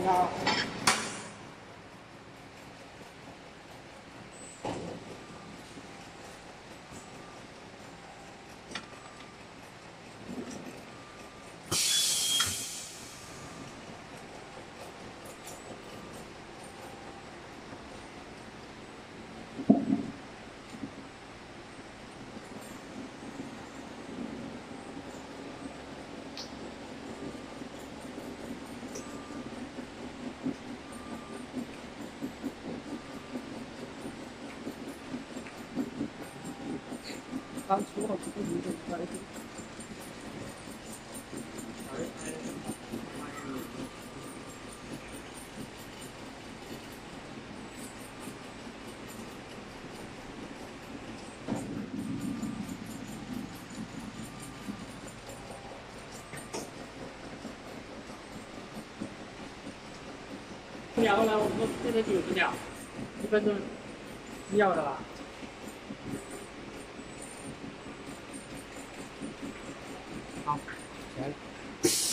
好。刚出好几个鱼就出来了。鸟呢？我们现在90秒，1分钟要的吧？好，起来了。